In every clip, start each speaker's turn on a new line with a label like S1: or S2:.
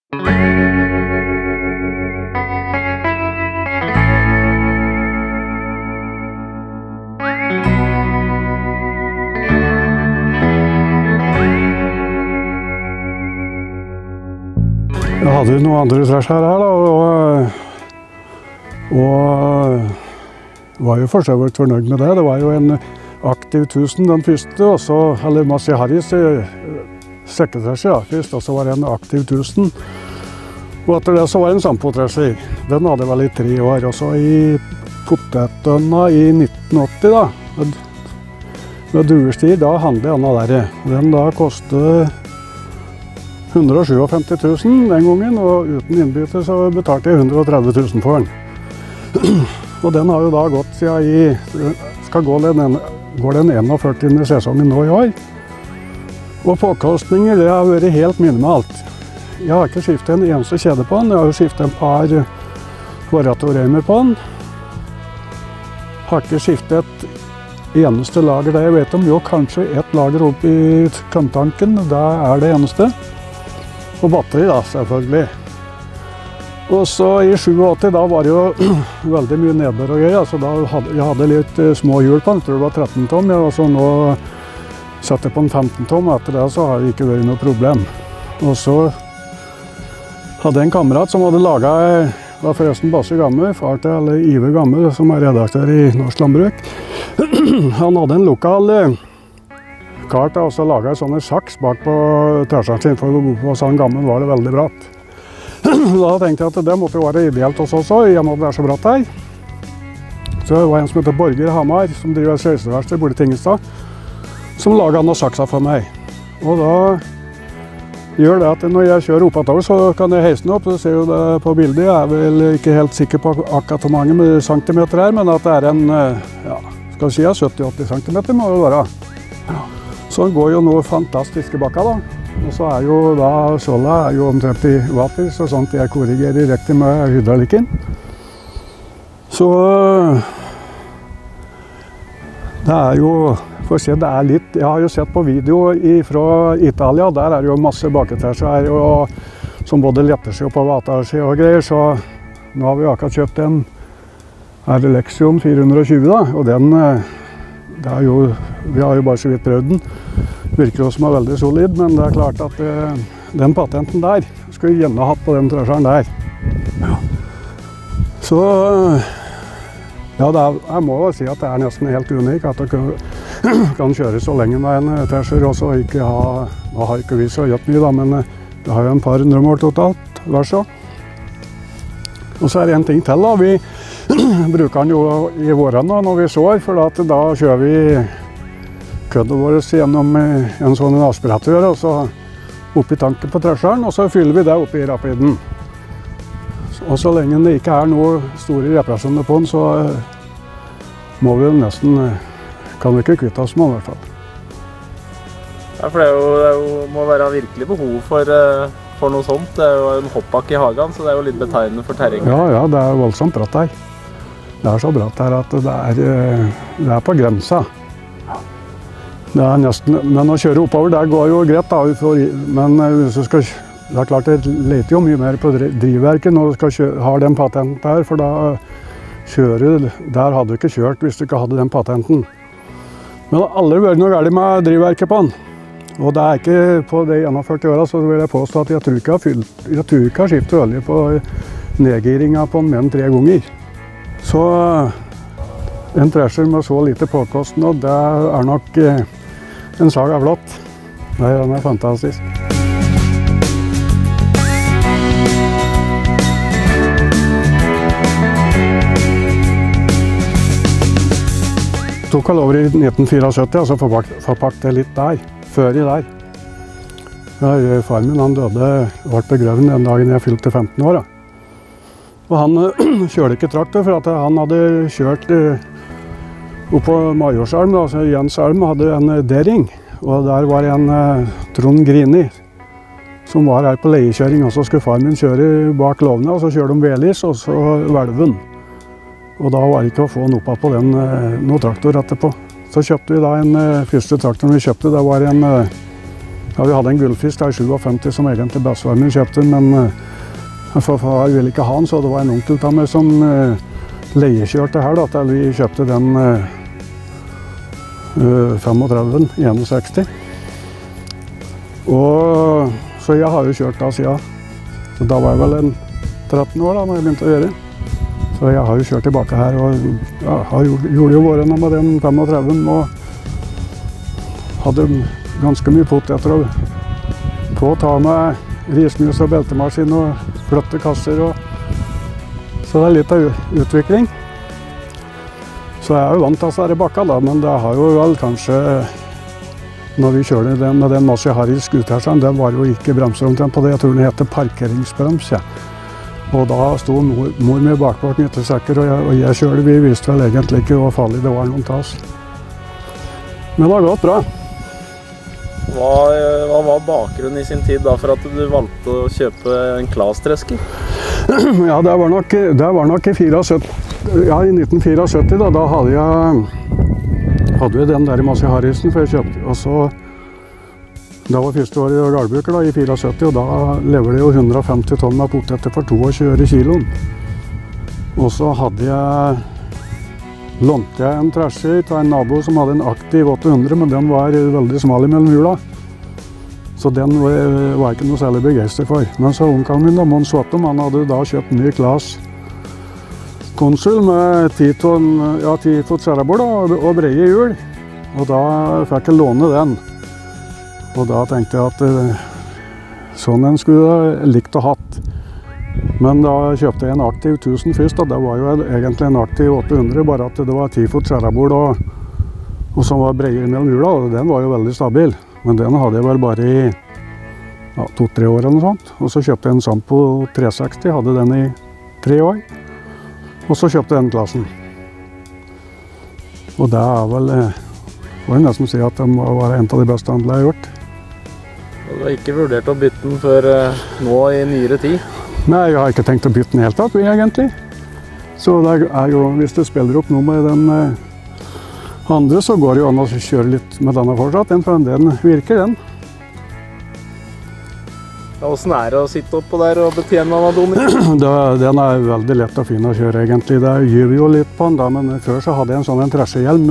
S1: Jeg hadde noen andre tresjer her da, og var jo for så vidt fornøyd med det. Det var jo en aktiv 1000 den første, og så, eller Massey Harris sekketresjer da, først, og så var det en aktiv 1000. Og etter det så var det en Sampo-tresjer. Den hadde vel i 3 år, og så i potetdønna i 1980 da, med duestir, da handlet denne der. Den da kostet 157 000 den gangen, og uten innbytte så betalte jeg 130 000 for den. Og den har jo da gått siden går den 41. sesongen nå i år. Og påkostninger, det har vært helt minimalt. Jeg har ikke skiftet en eneste kjede på den, jeg har jo skiftet en par variatorreimer på den. Har ikke skiftet et eneste lager det jeg vet om, jo kanskje et lager opp i kanttanken, det er det eneste. Og batteri da, selvfølgelig. Og så i 87, da var det jo veldig mye nedbør og gøy, altså jeg hadde litt små hjul på den, jeg tror det var 13 tom, og så nå satte jeg på en 15 tom, og etter det så har det ikke vært noe problem. Og så hadde jeg en kamerat som hadde laget, var forresten Basse Gamme, far til eller Ive Gamme, som er redaktør i Norsk Landbruk. Han hadde en lokal kart og så laget jeg sånne saks bak på tresjeren sin, for på sånn gammel var det veldig bratt. Da tenkte jeg at det måtte være ideelt hos oss også, i og med at det er så bratt her. Så det var en som heter Borger Hamar, som driver sveiseverksted borte i Tingestad, som laget noen saksa for meg. Og da gjør det at når jeg kjører oppover, så kan jeg heise den opp, så ser jo det på bildet. Jeg er vel ikke helt sikker på akkurat hvor mange centimeter her, men at det er en, ja, skal vi si 70-80 centimeter må det være. Så den går jo noe fantastiske bakka da. Og så er jo da skjoldet er jo omtrent i vater, så sånt jeg korrigerer riktig med hydraulikken. Så det er jo, for å se, det er litt, jeg har jo sett på video fra Italia, der er det jo masse baketresjer som både letter seg på vater og greier, så nå har vi akkurat kjøpt en Lexion 420 da, og den, det er jo, vi har jo bare så vidt prøvd den. Virker jo som er veldig solid, men det er klart at den patenten der skulle jeg gjerne hatt på den tresjeren der. Ja. Så ja, jeg må jo si at det er nesten helt unik at det kan kjøre så lenge med en tresjer også, og ikke nå har ikke vi så gjort mye da, men det har jo en par 100 mål totalt, vær så. Og så er det en ting til da, vi bruker den jo i vårene når vi sår, for da kjører vi køddet vårt gjennom en sånn aspiratør, og så opp i tanken på tresjeren, og så fyller vi det opp i rapiden. Og så lenge det ikke er noe store reparasjoner på den, så må vi nesten, kan vi ikke kvitte oss med den i hvert fall.
S2: Ja, for det må være virkelig behov for noe sånt. Det er jo en hoppbakke i hagen, så det er jo litt betegnende for terrenget.
S1: Ja, det er voldsomt bratt her. Det er så bratt her at det er på grensa. Det er nesten, men å kjøre oppover, det går jo greit da, men hvis du skal, det er klart det leter jo mye mer på drivverket når du skal ha den patenten der, for da der hadde du ikke kjørt hvis du ikke hadde den patenten. Men det har aldri vært noe galt med drivverket på den. Og det er ikke på de 41 årene, så vil jeg påstå at jeg tror ikke har skiftet olje på nedgiringen på den mer enn 3 ganger. Så en tresjer med så lite påkostnad, det er nok en sag av flott. Den er fantastisk. Tok vel over i 1974, og så forpakket jeg litt der, før i der. Far min han døde, ble begravet den dagen jeg fylte 15 år. Og han kjørte ikke traktor, for at han hadde kjørt oppe på Majorselm, altså Jens Elm, hadde en D-ring. Og der var en Trond Grini, som var her på leiekjøring. Og så skulle far min kjøre bak lovene, og så kjørte de Velis, og så Hvelven. Og da var det ikke å få noe på den, noe traktor etterpå. Så kjøpte vi da første traktoren vi kjøpte, det var en Ja, vi hadde en gullfisk der 57 som egentlig bestefaren min kjøpte, men far ville ikke ha den, så det var en onkel av meg som leiekjørte her da, til vi kjøpte den 35 i 61. Og så jeg har jo kjørt da siden. Så da var jeg vel en 13 år da, når jeg begynte å gjøre. Så jeg har jo kjørt tilbake her, og ja, gjorde jo vårene med den 35 og hadde ganske mye poteter å på å ta med rismus og beltemaskin og flotte kasser. Så det er litt av utvikling. Så jeg er jo vant til å være bakka da, men det har jo vel kanskje, når vi kjører den med den Massey Harris skuteren, den var jo ikke bremser omtrent på det. Jeg tror den heter parkeringsbrems, ja. Og da sto mor med bakpå knyttesekker, og jeg kjørte. Vi visste vel egentlig ikke hvor farlig det var noen til oss. Men det har gått bra.
S2: Hva var bakgrunnen i sin tid da for at du valgte å kjøpe en Claas-tresker?
S1: Ja, det var nok i 74, ja, i 1974 da hadde vi den der i Massey Harrisen, for jeg kjøpte, og så da var første året i Galbuker da, i 74, og da lever det jo 150 tonn med poteter for 22 øre kiloen. Og så lånte jeg en trasher til en nabo som hadde en aktiv 800, men den var veldig smal i mellom hjula. Så den var jeg ikke noe særlig begeistret for. Men så onkelen min, Mons Wattom, han hadde da kjøpt ny Claas Konsul med 10 fot skjærabord og breie hjul. Og da fikk jeg låne den. Og da tenkte jeg at sånn en skulle jeg likt å hatt. Men da kjøpte jeg en aktiv 1000 først, og det var jo egentlig en aktiv 800, bare at det var 10 fot skjærabord og som var breie mellom hjula, og den var jo veldig stabil. Men den hadde jeg vel bare i 2-3 år eller noe sånt. Og så kjøpte jeg en Sampo 360, hadde den i 3 år. Og så kjøpte jeg den Claasen. Og det vel, var jo nesten å si at det må være en av de beste handlene jeg har gjort.
S2: Og du har ikke vurdert å bytte den før nå i nyere tid?
S1: Nei, jeg har ikke tenkt å bytte den helt opp, egentlig. Så det jo, hvis du spiller opp noe med den andre, så går det jo an å kjøre litt med denne fortsatt. Den virker, den.
S2: Hvordan er det å sitte oppå der og betjene anadomer?
S1: Den veldig lett og fin å kjøre, egentlig. Det gyver jo litt på den, da, men før så hadde jeg en sånn trasherhjelm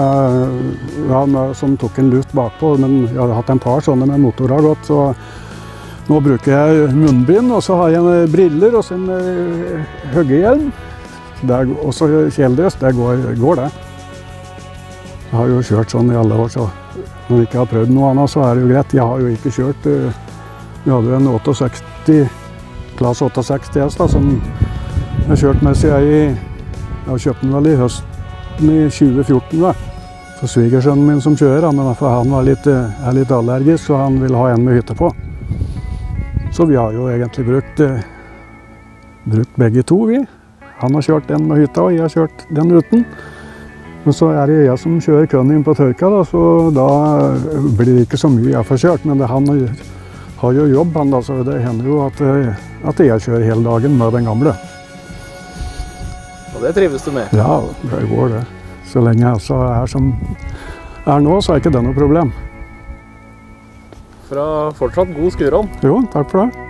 S1: som tok en luft bakpå, men jeg hadde hatt en par sånne med motorer godt, så nå bruker jeg munnbind, og så har jeg briller og så en høggehjelm. Og så kjeledress, det går det. Jeg har jo kjørt sånn i alle år, så når jeg ikke har prøvd noe annet, så er det jo greit. Jeg har jo ikke kjørt, vi hadde jo en 68, Claas 68 S da, som jeg har kjørt med siden jeg har kjøpt den vel i høsten i 2014 da. Så svigersønnen min som kjører, men han var litt allergisk, så han ville ha en med hytte på. Så vi har jo egentlig brukt begge to, vi. Han har kjørt den med hytta, og jeg har kjørt den uten. Men så er det jeg som kjører kønnen inn på tørka, da, så da blir det ikke så mye jeg får kjørt. Men han har jo jobb, han da, så det hender jo at jeg kjører hele dagen med den gamle.
S2: Og det trives du med?
S1: Ja, det går det. Så lenge jeg altså er som er nå, så er ikke det noe problem.
S2: Fortsatt god skurånd.
S1: Jo, takk for det.